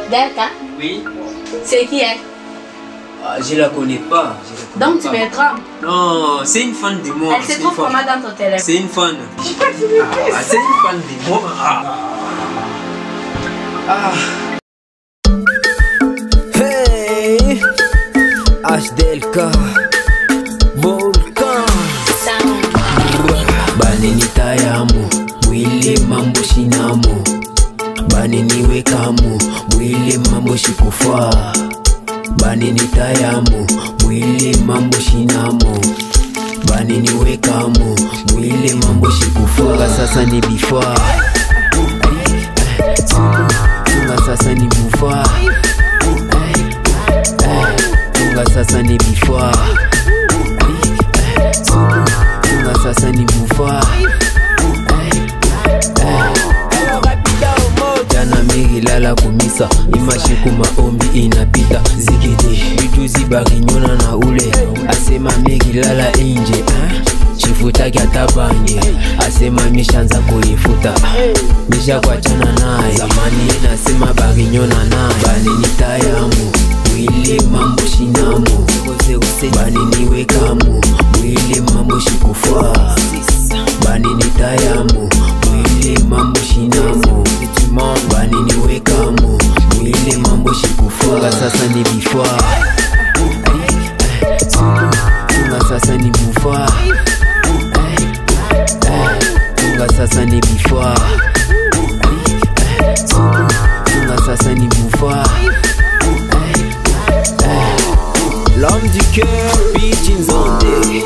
Delka? Oui. C'est qui elle? Je la connais pas. Donc tu me trompes? Non, c'est une fan de moi. Elle se trouve comment dans ton téléphone? C'est une fan. C'est une fan de moi. Hey, HDLK Volcan Baneni tayamu mwili mambo shinamu, baneni wekamu mwili mambo shikufa, baneni tayamu mwili mambo shinamu, baneni wekamu mwili mambo shikufa. Sasa ni bifa, tunga sasa ni bufa, tunga sasa ni bifa, tunga sasa ni bufa. Jana megilala kumisa, imashiku maombi inapita zikidi vitu zibakinyona na ule asema megilala inje chifuta kya tabange asema mishanza kuifuta misha kwa chana nae zamani nasema bakinyona nae baneni tayamu mwili mambo shinamu, baneni wekamu mwili mambo shikufa, baneni tayamu mwili mambo shinamu, baneni wekamu mwili mambo shikufa. Sasa ni bifa, tunga sasa ni bufa, tunga sasa ni bifa, tunga sasa ni bufa. L'homme du cœur, bitch in zone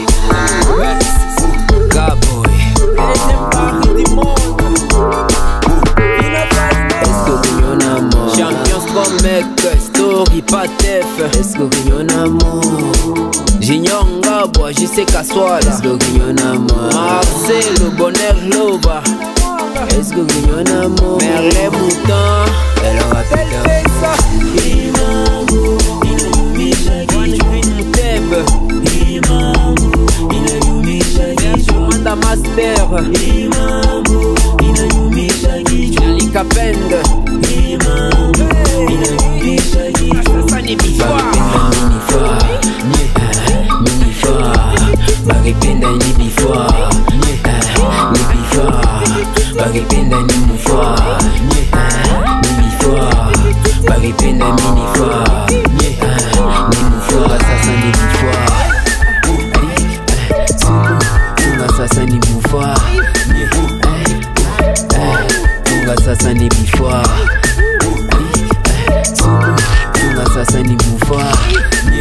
Gaboy, deuxième partie du monde. Est-ce que vous y'en a mort? Champions comme mec, story pas tef. Est-ce que vous y'en a mort? J'ignore Gaboy, j'y sais qu'à soi là. Est-ce que vous y'en a mort? Marcel, le bonheur loba. Est-ce que vous y'en a mort? Merle Mouton, elle aura pété ça. Master Jalika Pend sasa ni bifa minifa bagipenda ni bifa bagipenda ni mufa bagipenda minifa ni mufa. Sasa ni bifa, sasa ni bufa, tunga sasa ni bifa, tunga sasa ni bufa.